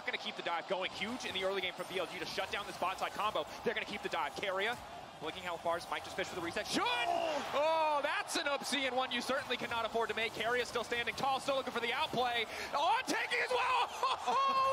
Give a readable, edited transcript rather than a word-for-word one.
going to keep the dive going. Huge in the early game from BLG to shut down this bot side combo. They're going to keep the dive. Keria, looking how far might just fish for the reset. Should! Oh, that's an oopsie and one you certainly cannot afford to make. Keria still standing tall, still looking for the outplay. On taking as well!